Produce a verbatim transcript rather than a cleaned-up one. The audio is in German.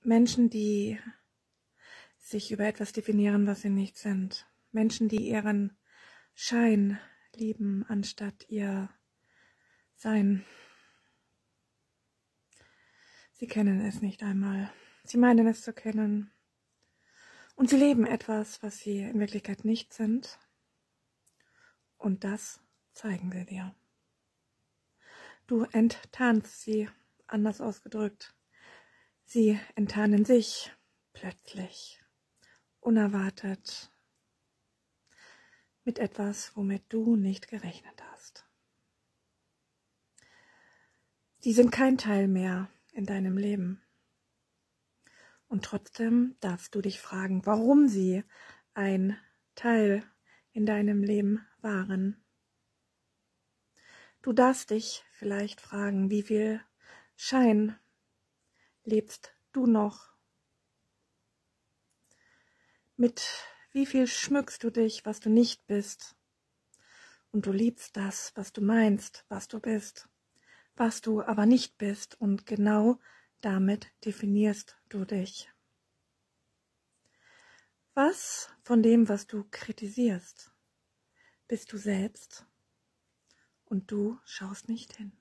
Menschen, die sich über etwas definieren, was sie nicht sind. Menschen, die ihren Schein lieben, anstatt ihr Sein. Sie kennen es nicht einmal. Sie meinen es zu kennen. Und sie leben etwas, was sie in Wirklichkeit nicht sind. Und das zeigen sie dir. Du enttarnst sie, anders ausgedrückt. Sie enttarnen sich plötzlich, unerwartet, mit etwas, womit du nicht gerechnet hast. Sie sind kein Teil mehr in deinem Leben. Und trotzdem darfst du dich fragen, warum sie ein Teil in deinem Leben waren. Du darfst dich vielleicht fragen, wie viel Schein lebst du noch? Mit wie viel schmückst du dich, was du nicht bist? Und du liebst das, was du meinst, was du bist, was du aber nicht bist. Und genau damit definierst du dich. Was von dem, was du kritisierst, bist du selbst? Und du schaust nicht hin.